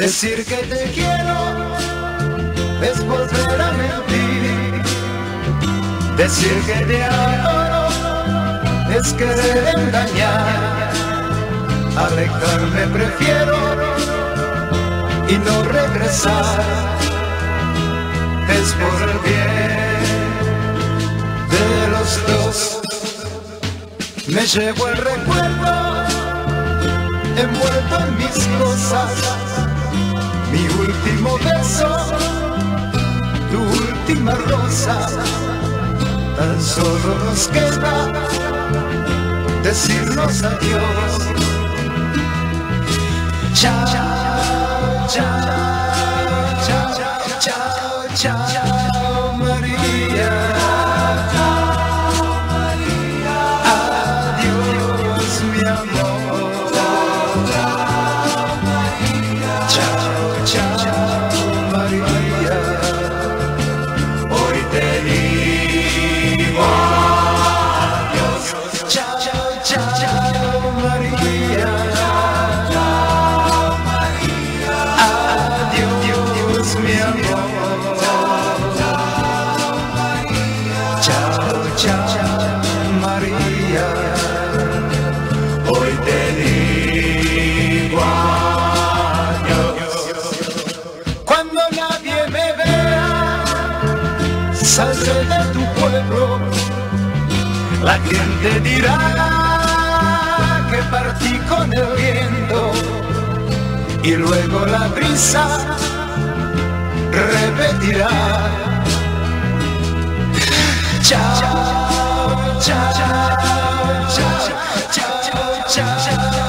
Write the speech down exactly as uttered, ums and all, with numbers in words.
Decir que te quiero es volver a mentir. Decir que te adoro es querer engañar. Alejarme prefiero y no regresar. Es por el bien de los dos. Me llevo el recuerdo envuelto en mis cosas. Mi último beso, tu última rosa. Tan solo nos queda decirnos adiós. Chao, chao, chao, chao, chao, chao, María. Adiós, mi amor. Chao, chao, María. Hoy te digo adiós. Chao, chao, chao, María. Adiós, mi amor. Chao, chao, María. Hoy te digo adiós. Cuando nadie me vea, saldré de tu pueblo. La gente dirá que partí con el viento. Y luego la brisa repetirá. Chao, chao, chao, chao, chao, chao.